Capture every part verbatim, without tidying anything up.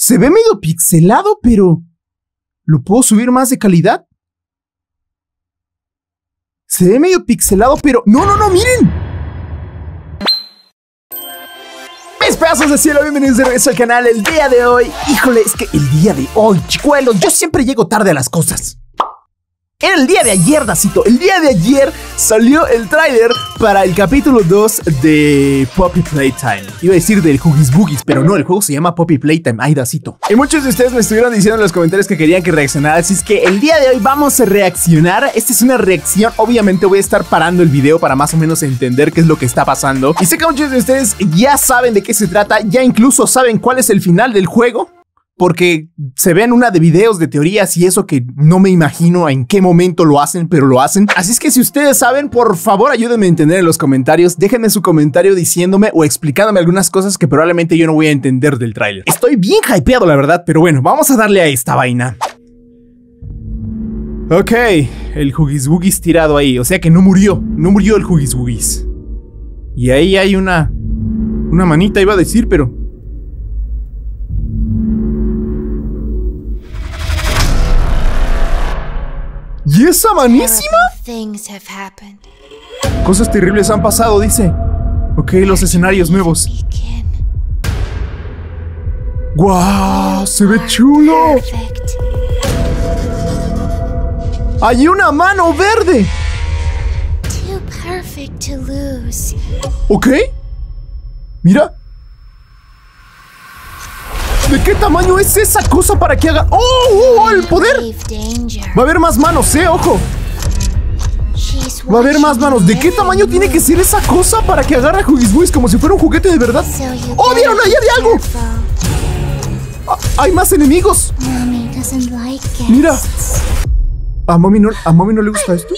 Se ve medio pixelado, pero... ¿lo puedo subir más de calidad? Se ve medio pixelado, pero... ¡No, no, no! ¡Miren! Mis pedazos de cielo, bienvenidos de regreso al canal. El día de hoy... Híjole, es que el día de hoy, chicuelos, yo siempre llego tarde a las cosas. Era el día de ayer, Dacito. El día de ayer salió el tráiler para el capítulo dos de Poppy Playtime. Iba a decir del Huggies Boogies, pero no, el juego se llama Poppy Playtime. Ay, Dacito. Y muchos de ustedes me estuvieron diciendo en los comentarios que querían que reaccionara. Así es que el día de hoy vamos a reaccionar. Esta es una reacción. Obviamente voy a estar parando el video para más o menos entender qué es lo que está pasando. Y sé que muchos de ustedes ya saben de qué se trata. Ya incluso saben cuál es el final del juego, porque se ven una de videos de teorías y eso que no me imagino en qué momento lo hacen, pero lo hacen. Así es que si ustedes saben, por favor ayúdenme a entender en los comentarios. Déjenme su comentario diciéndome o explicándome algunas cosas que probablemente yo no voy a entender del tráiler. Estoy bien hypeado, la verdad, pero bueno, vamos a darle a esta vaina. Ok, el Huggies Boogies tirado ahí, o sea que no murió, no murió el Huggies Boogies. Y ahí hay una... una manita iba a decir, pero... ¿y esa manísima? Cosas terribles han pasado, dice. Ok, los escenarios nuevos. ¡Guau! ¡Se ve chulo! ¡Hay una mano verde! Ok. Mira. ¿De qué tamaño es esa cosa para que haga... ¡Oh! ¡Oh! ¡El poder! Va a haber más manos, eh, ojo. Va a haber más manos. ¿De qué tamaño tiene que ser esa cosa para que agarre a Huggies Boogies como si fuera un juguete de verdad? ¡Oh, vieron! ¡Ahí había algo! Ah, ¡hay más enemigos! Mira. ¿A mami no, a mami no le gusta esto?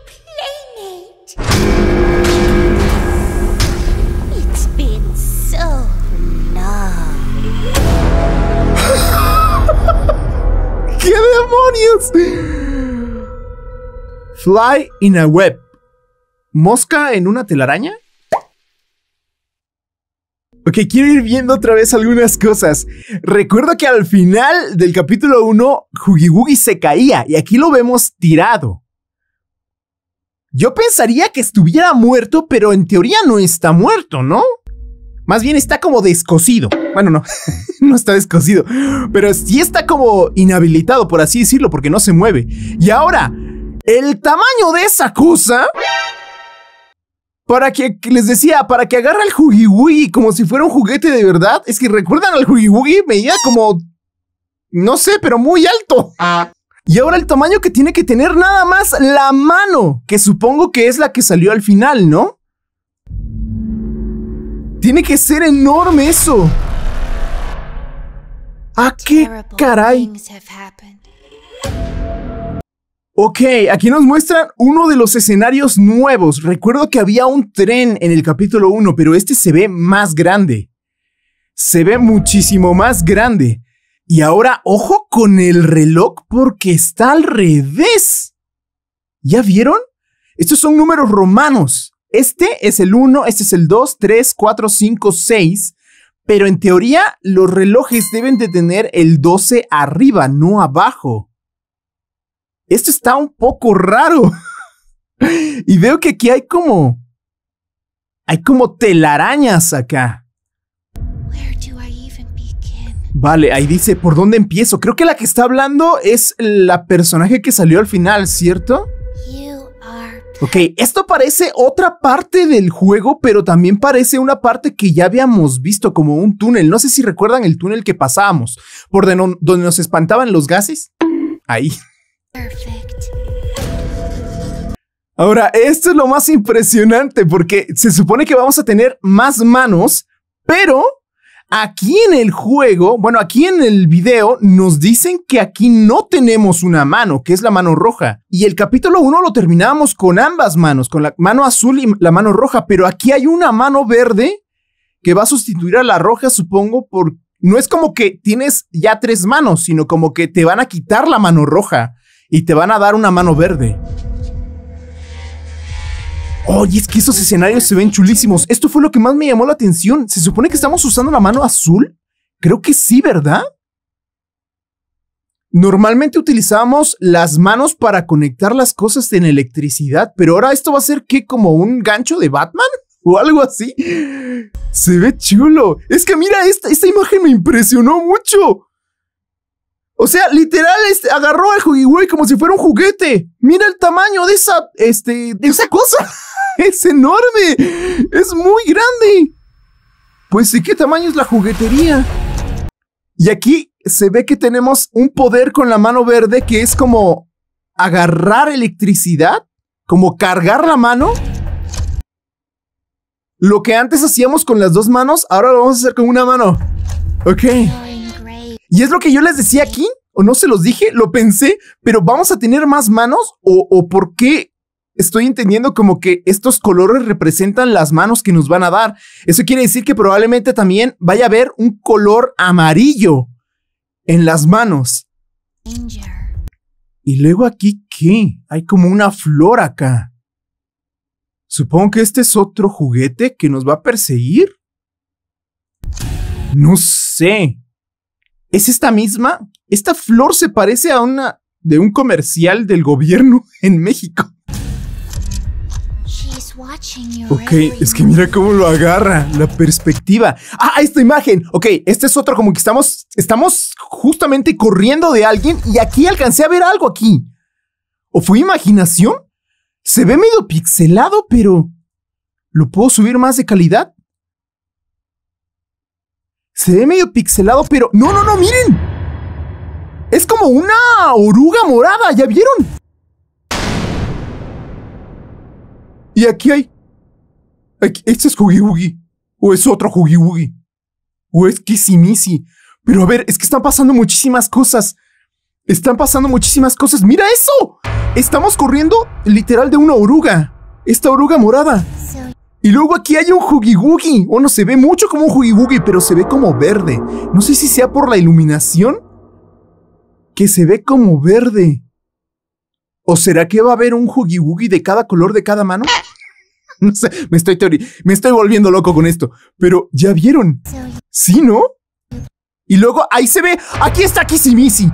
¡Qué demonios! Fly in a web. ¿Mosca en una telaraña? Ok, quiero ir viendo otra vez algunas cosas. Recuerdo que al final del capítulo uno, Huggy Wuggy se caía y aquí lo vemos tirado. Yo pensaría que estuviera muerto, pero en teoría no está muerto, ¿no? Más bien está como descosido. Bueno, no, no está descosido, pero sí está como inhabilitado, por así decirlo, porque no se mueve. Y ahora, el tamaño de esa cosa, para que, les decía, para que agarre al Huggy Wuggy como si fuera un juguete de verdad. Es que recuerdan al Huggy Wuggy, medía como, no sé, pero muy alto. Y ahora el tamaño que tiene que tener nada más la mano, que supongo que es la que salió al final, ¿no? Tiene que ser enorme eso. ¿A qué caray? Ok, aquí nos muestran uno de los escenarios nuevos. Recuerdo que había un tren en el capítulo uno, pero este se ve más grande. Se ve muchísimo más grande. Y ahora, ojo con el reloj porque está al revés. ¿Ya vieron? Estos son números romanos. Este es el uno, este es el dos, tres, cuatro, cinco, seis. Pero en teoría los relojes deben de tener el doce arriba, no abajo. Esto está un poco raro. Y veo que aquí hay como... hay como telarañas acá. Vale, ahí dice, ¿por dónde empiezo? Creo que la que está hablando es la personaje que salió al final, ¿cierto? Ok, esto parece otra parte del juego, pero también parece una parte que ya habíamos visto como un túnel. No sé si recuerdan el túnel que pasábamos, por de no, donde nos espantaban los gases. Ahí. Ahora, esto es lo más impresionante porque se supone que vamos a tener más manos, pero aquí en el juego, bueno, aquí en el video nos dicen que aquí no tenemos una mano, que es la mano roja. Y el capítulo uno lo terminábamos con ambas manos, con la mano azul y la mano roja, pero aquí hay una mano verde que va a sustituir a la roja, supongo, por... no es como que tienes ya tres manos, sino como que te van a quitar la mano roja y te van a dar una mano verde. Oye, es que esos escenarios se ven chulísimos. Esto fue lo que más me llamó la atención. ¿Se supone que estamos usando la mano azul? Creo que sí, ¿verdad? Normalmente utilizábamos las manos para conectar las cosas en electricidad, pero ahora esto va a ser ¿qué? ¿Como un gancho de Batman? ¿O algo así? Se ve chulo. Es que mira, esta, esta imagen me impresionó mucho. O sea, literal, este, agarró al Huggy Wuggy como si fuera un juguete. Mira el tamaño de esa, este, de esa cosa. Es enorme. Es muy grande. Pues, ¿de qué tamaño es la juguetería? Y aquí se ve que tenemos un poder con la mano verde que es como agarrar electricidad, como cargar la mano. Lo que antes hacíamos con las dos manos, ahora lo vamos a hacer con una mano. Ok. Y es lo que yo les decía aquí, o no se los dije, lo pensé, pero ¿vamos a tener más manos? ¿O, o por qué estoy entendiendo como que estos colores representan las manos que nos van a dar? Eso quiere decir que probablemente también vaya a haber un color amarillo en las manos. Y luego aquí, ¿qué? Hay como una flor acá. Supongo que este es otro juguete que nos va a perseguir. No sé. ¿Es esta misma? Esta flor se parece a una de un comercial del gobierno en México. Ok, es que mira cómo lo agarra, la perspectiva. Ah, esta imagen. Ok, este es otro como que estamos, estamos justamente corriendo de alguien y aquí alcancé a ver algo aquí. ¿O fue imaginación? Se ve medio pixelado, pero ¿lo puedo subir más de calidad? Se ve medio pixelado, pero... ¡No, no, no! ¡Miren! Es como una oruga morada, ¿ya vieron? Y aquí hay... Aquí, ¿este es Huggy Wuggy? ¿O es otro Huggy Wuggy? ¿O es Kissimisi? Pero a ver, es que están pasando muchísimas cosas. Están pasando muchísimas cosas. ¡Mira eso! Estamos corriendo literal de una oruga. Esta oruga morada. Y luego aquí hay un Huggy Wuggy. Bueno, se ve mucho como un Huggy Wuggy, pero se ve como verde. No sé si sea por la iluminación que se ve como verde. ¿O será que va a haber un Huggy Wuggy de cada color de cada mano? No sé, me estoy teori- me estoy volviendo loco con esto. Pero, ¿ya vieron? ¿Sí, no? Y luego ahí se ve. Aquí está Kissimisi.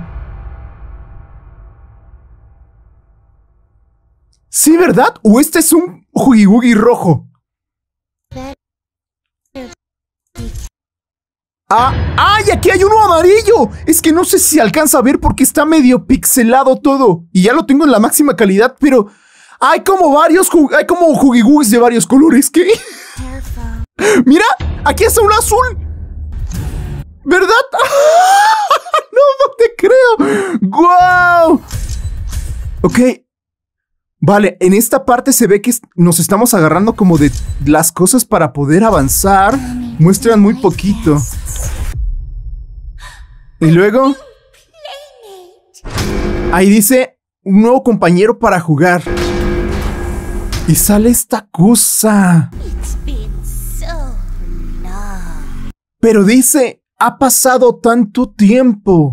¿Sí, verdad? ¿O este es un Huggy Wuggy rojo? Ah, ¡ah! Y aquí hay uno amarillo. Es que no sé si se alcanza a ver porque está medio pixelado todo. Y ya lo tengo en la máxima calidad, pero hay como varios, hay como Huggy Wuggys de varios colores. ¿Qué? Mira, aquí está un azul. ¿Verdad? No, no te creo. ¡Guau! Ok. Vale, en esta parte se ve que nos estamos agarrando como de las cosas para poder avanzar. Muestran muy poquito. Y luego... ahí dice, un nuevo compañero para jugar. Y sale esta cosa. Pero dice, ha pasado tanto tiempo.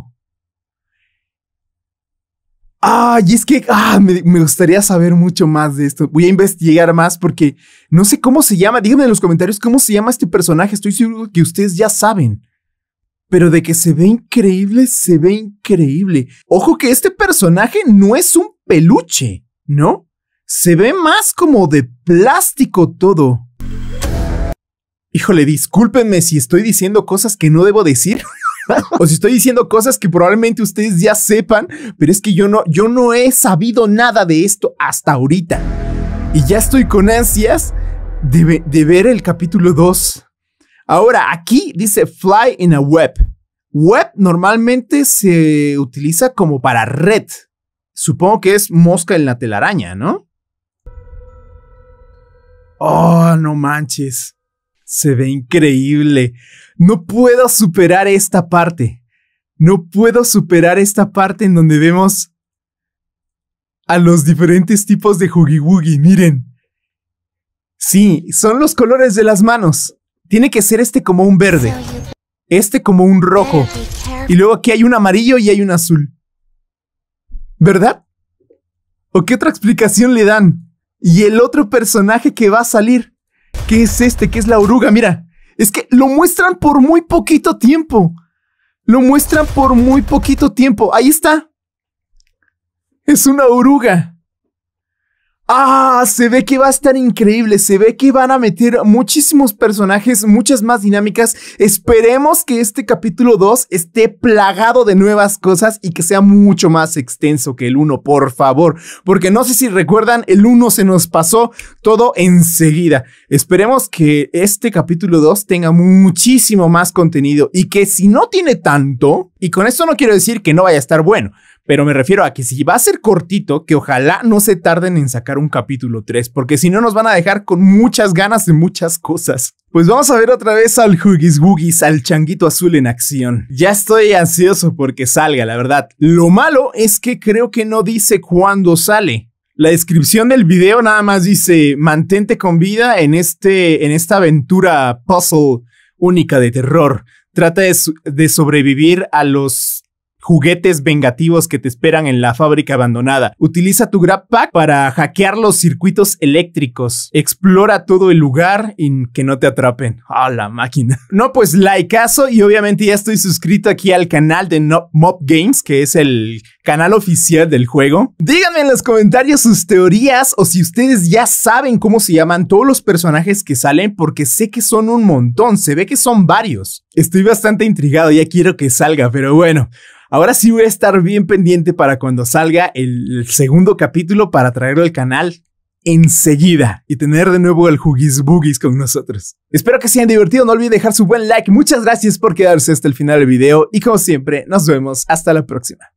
Ah, y es que ah, me, me gustaría saber mucho más de esto. Voy a investigar más porque no sé cómo se llama. Díganme en los comentarios cómo se llama este personaje. Estoy seguro que ustedes ya saben. Pero de que se ve increíble, se ve increíble. Ojo que este personaje no es un peluche, ¿no? Se ve más como de plástico todo. Híjole, discúlpenme si estoy diciendo cosas que no debo decir. O si estoy diciendo cosas que probablemente ustedes ya sepan, pero es que yo no, yo no he sabido nada de esto hasta ahorita. Y ya estoy con ansias de, de ver el capítulo dos. Ahora, aquí dice fly in a web. Web normalmente se utiliza como para red. Supongo que es mosca en la telaraña, ¿no? Oh, no manches. Se ve increíble. No puedo superar esta parte. No puedo superar esta parte en donde vemos a los diferentes tipos de Huggy Wuggy. Miren. Sí, son los colores de las manos. Tiene que ser este como un verde. Este como un rojo. Y luego aquí hay un amarillo y hay un azul. ¿Verdad? ¿O qué otra explicación le dan? Y el otro personaje que va a salir. ¿Qué es este? ¿Qué es la oruga? Mira, es que lo muestran por muy poquito tiempo. Lo muestran por muy poquito tiempo. Ahí está. Es una oruga. Ah, se ve que va a estar increíble, se ve que van a meter muchísimos personajes, muchas más dinámicas. Esperemos que este capítulo dos esté plagado de nuevas cosas y que sea mucho más extenso que el uno, por favor. Porque no sé si recuerdan, el uno se nos pasó todo enseguida. Esperemos que este capítulo dos tenga muchísimo más contenido y que si no tiene tanto, y con esto no quiero decir que no vaya a estar bueno, pero me refiero a que si va a ser cortito, que ojalá no se tarden en sacar un capítulo tres, porque si no nos van a dejar con muchas ganas de muchas cosas. Pues vamos a ver otra vez al Huggies Wuggies, al changuito azul en acción. Ya estoy ansioso porque salga, la verdad. Lo malo es que creo que no dice cuándo sale. La descripción del video nada más dice: mantente con vida en, este, en esta aventura puzzle única de terror. Trata de, de sobrevivir a los juguetes vengativos que te esperan en la fábrica abandonada. Utiliza tu Grab Pack para hackear los circuitos eléctricos. Explora todo el lugar y que no te atrapen. ¡Ah, la máquina! No, pues likeazo, y obviamente ya estoy suscrito aquí al canal de no Mob Games, que es el canal oficial del juego. Díganme en los comentarios sus teorías o si ustedes ya saben cómo se llaman todos los personajes que salen, porque sé que son un montón, se ve que son varios. Estoy bastante intrigado, ya quiero que salga, pero bueno. Ahora sí voy a estar bien pendiente para cuando salga el segundo capítulo para traerlo al canal enseguida y tener de nuevo el Huggies Wuggies con nosotros. Espero que se hayan divertido, no olviden dejar su buen like. Muchas gracias por quedarse hasta el final del video y como siempre nos vemos hasta la próxima.